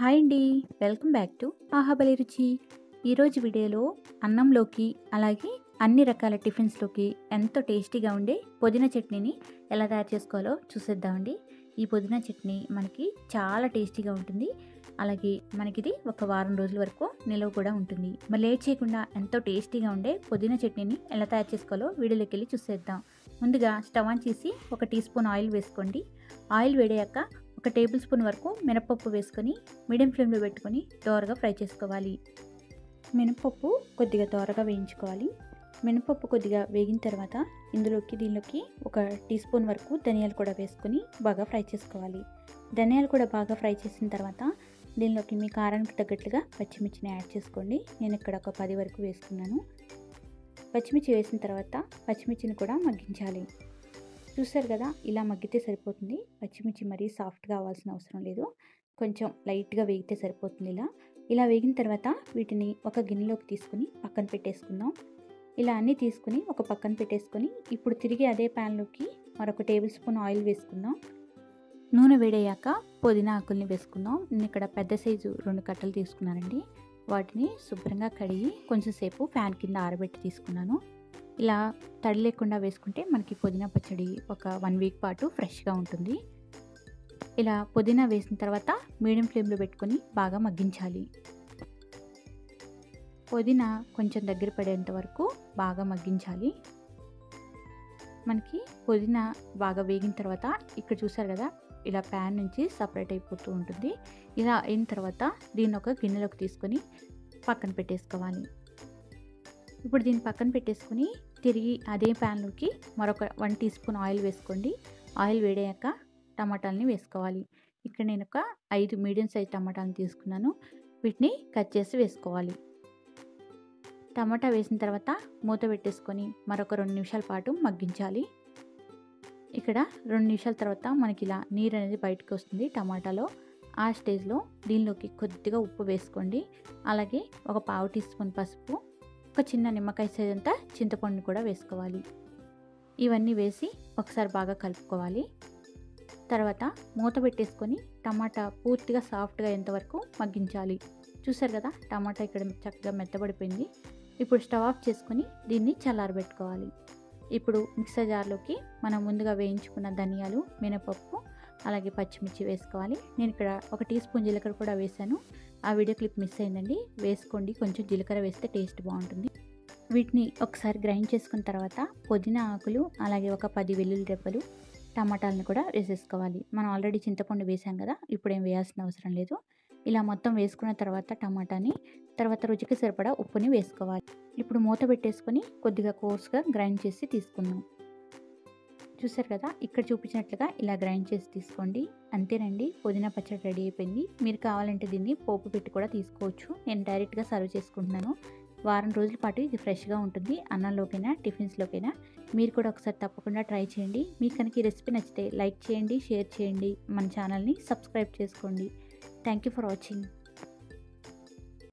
Hi అండి. Welcome back to ఆహాబలి రుచి. ఈరోజు వీడియోలో అన్నంలోకి అలాగే అన్ని రకాల టిఫిన్స్లోకి ఎంతో టేస్టీగా ఉండే పుదీనా చట్నీని ఎలా తయారు చేసుకోవాలో చూసేద్దామండి. ఈ పుదీనా చట్నీ మనకి చాలా టేస్టీగా ఉంటుంది. అలాగే మనకిది ఒక వారం రోజుల వరకు నిల్వ కూడా ఉంటుంది. మరి లేట్ చేయకుండా ఎంతో టేస్టీగా ఉండే పుదీనా చట్నీని ఎలా తయారు చేసుకోవాలో వీడియోలోకి వెళ్ళి చూసేద్దాం. ముందుగా స్టవ్ ఆన్ చేసి 1 టీ స్పూన్ ఆయిల్ వేసుకోండి. ఆయిల్ వేడాక 1 టేబుల్ స్పూన్ వరకు మినపప్పు వేసుకొని మీడియం ఫ్లేమ్లో పెట్టుకొని దోరగా ఫ్రై చేసుకోవాలి. మినపప్పు కొద్దిగా దోరగా వేయించుకోవాలి. మినపప్పు కొద్దిగా వేగిన తర్వాత దీనిలోకి 1 టీ స్పూన్ వరకు ధనియాలు కూడా వేసుకొని బాగా ఫ్రై చేసుకోవాలి. ధనియాలు కూడా బాగా ఫ్రై చేసిన తర్వాత దీనిలోకి మీ కారానికి తగ్గట్లుగా పచ్చిమిర్చిని యాడ్ చేసుకోండి. నేను ఇక్కడ ఒక 10 వరకు వేసుకున్నాను. పచ్చిమిర్చి వేసిన తర్వాత పచ్చిమిర్చిని కూడా మగ్గించాలి. చూసారు కదా, ఇలా మగ్గితే సరిపోతుంది. పచ్చిమిర్చి మరీ సాఫ్ట్గా అవ్వాల్సిన అవసరం లేదు, కొంచెం లైట్గా వేగితే సరిపోతుంది. ఇలా వేగిన తర్వాత వీటిని ఒక గిన్నెలోకి తీసుకుని పక్కన పెట్టేసుకుందాం. ఇలా అన్నీ తీసుకుని ఒక పక్కన పెట్టేసుకొని ఇప్పుడు తిరిగి అదే ప్యాన్లోకి మరొక టేబుల్ స్పూన్ ఆయిల్ వేసుకుందాం. నూనె వేడయ్యాక పుదీనా ఆకుల్ని వేసుకుందాం. నేను ఇక్కడ పెద్ద సైజు 2 కట్టలు తీసుకున్నానండి. వాటిని శుభ్రంగా కడిగి కొంచెం సేపు ఫ్యాన్ కింద ఆరబెట్టి తీసుకున్నాను. ఇలా తడి లేకుండా వేసుకుంటే మనకి పుదీనా పచ్చడి ఒక 1 వీక్ పాటు ఫ్రెష్గా ఉంటుంది. ఇలా పుదీనా వేసిన తర్వాత మీడియం ఫ్లేమ్లో పెట్టుకొని బాగా మగ్గించాలి. పుదీనా కొంచెం దగ్గర పడేంత వరకు బాగా మగ్గించాలి. మనకి పుదీనా బాగా వేగిన తర్వాత ఇక్కడ చూసారు కదా, ఇలా ప్యాన్ నుంచి సపరేట్ అయిపోతూ ఉంటుంది. ఇలా అయిన తర్వాత దీన్ని ఒక గిన్నెలోకి తీసుకొని పక్కన పెట్టేసుకోవాలి. ఇప్పుడు దీన్ని పక్కన పెట్టేసుకుని తిరిగి అదే ప్యాన్లోకి మరొక 1 టీ స్పూన్ ఆయిల్ వేసుకోండి. ఆయిల్ వేడాక టమాటాలని వేసుకోవాలి. ఇక్కడ నేను ఒక 5 మీడియం సైజ్ టమాటాలను తీసుకున్నాను. వీటిని కట్ చేసి వేసుకోవాలి. టమాటా వేసిన తర్వాత మూత పెట్టేసుకొని మరొక 2 నిమిషాల పాటు మగ్గించాలి. ఇక్కడ 2 నిమిషాల తర్వాత మనకి ఇలా నీరు అనేది బయటకు వస్తుంది టమాటాలో. ఆ స్టేజ్లో దీనిలోకి కొద్దిగా ఉప్పు వేసుకోండి. అలాగే ఒక 1/2 టీ స్పూన్ పసుపు, ఒక చిన్న నిమ్మకాయ సైజ్ అంతా చింతపండు కూడా వేసుకోవాలి. ఇవన్నీ వేసి ఒకసారి బాగా కలుపుకోవాలి. తర్వాత మూత పెట్టేసుకొని టమాటా పూర్తిగా సాఫ్ట్గా అయ్యేంతవరకు మగ్గించాలి. చూసారు కదా, టమాటా ఇక్కడ చక్కగా మెత్తబడిపోయింది. ఇప్పుడు స్టవ్ ఆఫ్ చేసుకొని దీన్ని చల్లారబెట్టుకోవాలి. ఇప్పుడు మిక్సర్ జార్లోకి మనం ముందుగా వేయించుకున్న ధనియాలు, మినపప్పు అలాగే పచ్చిమిర్చి వేసుకోవాలి. నేను ఇక్కడ 1 టీ స్పూన్ జీలకర్ర కూడా వేసాను. ఆ వీడియో క్లిప్ మిస్ అయిందండి, వేసుకోండి. కొంచెం జీలకర్ర వేస్తే టేస్ట్ బాగుంటుంది. వీటిని ఒకసారి గ్రైండ్ చేసుకున్న తర్వాత పుదీనా ఆకులు అలాగే ఒక 10 వెల్లుల్లి రెబ్బలు, టమాటాలను కూడా వేసేసుకోవాలి. మనం ఆల్రెడీ చింతపండు వేసాం కదా, ఇప్పుడేం వేయాల్సిన అవసరం లేదు. ఇలా మొత్తం వేసుకున్న తర్వాత టమాటాని తర్వాత రుచికి సరిపడా ఉప్పుని వేసుకోవాలి. ఇప్పుడు మూత పెట్టేసుకొని కొద్దిగా కోర్స్గా గ్రైండ్ చేసి తీసుకుందాం. చూసారు కదా, ఇక్కడ చూపించినట్లుగా ఇలా గ్రైండ్ చేసి తీసుకోండి. అంతేనండి, పుదీనా పచ్చడి రెడీ అయిపోయింది. మీరు కావాలంటే దీన్ని పోపు పెట్టి కూడా తీసుకోవచ్చు. నేను డైరెక్ట్గా సర్వ్ చేసుకుంటున్నాను. వారం రోజుల పాటు ఇది ఫ్రెష్గా ఉంటుంది. అన్నంలోకైనా టిఫిన్స్లోకైనా మీరు కూడా ఒకసారి తప్పకుండా ట్రై చేయండి. మీకు కనుక ఈ రెసిపీ నచ్చితే లైక్ చేయండి, షేర్ చేయండి, మన ఛానల్ని సబ్స్క్రైబ్ చేసుకోండి. Thank you for watching.